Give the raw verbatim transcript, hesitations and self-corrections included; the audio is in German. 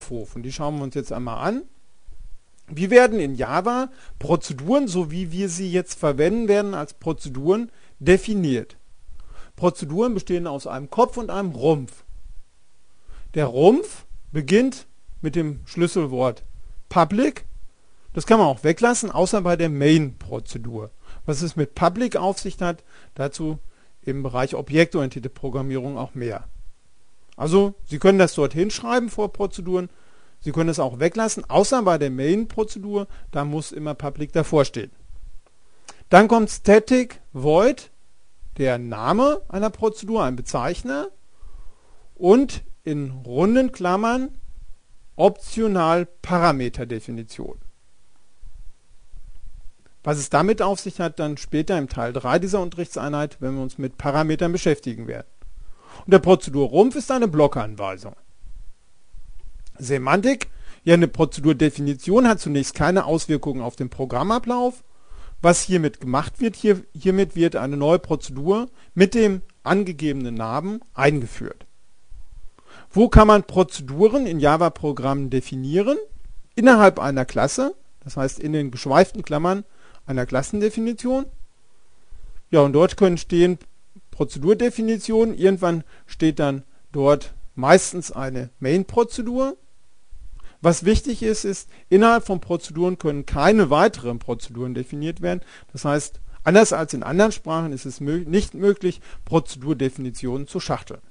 Aufruf. Und die schauen wir uns jetzt einmal an. Wie werden in Java Prozeduren, so wie wir sie jetzt verwenden werden, als Prozeduren definiert? Prozeduren bestehen aus einem Kopf und einem Rumpf. Der Rumpf beginnt mit dem Schlüsselwort Public. Das kann man auch weglassen, außer bei der Main-Prozedur. Was es mit Public auf sich hat, dazu im Bereich objektorientierte Programmierung auch mehr. Also, Sie können das dort hinschreiben vor Prozeduren. Sie können es auch weglassen, außer bei der Main-Prozedur, da muss immer Public davor stehen. Dann kommt Static Void, der Name einer Prozedur, ein Bezeichner, und in runden Klammern optional Parameterdefinition. Was es damit auf sich hat, dann später im Teil drei dieser Unterrichtseinheit, wenn wir uns mit Parametern beschäftigen werden. Und der Prozedurrumpf ist eine Blockanweisung. Semantik. Ja, eine Prozedurdefinition hat zunächst keine Auswirkungen auf den Programmablauf. Was hiermit gemacht wird, hier, hiermit wird eine neue Prozedur mit dem angegebenen Namen eingeführt. Wo kann man Prozeduren in Java-Programmen definieren? Innerhalb einer Klasse, das heißt in den geschweiften Klammern einer Klassendefinition. Ja, und dort können stehen Prozedurdefinitionen. Irgendwann steht dann dort meistens eine Main-Prozedur. Was wichtig ist, ist, innerhalb von Prozeduren können keine weiteren Prozeduren definiert werden. Das heißt, anders als in anderen Sprachen ist es mö- nicht möglich, Prozedurdefinitionen zu schachteln.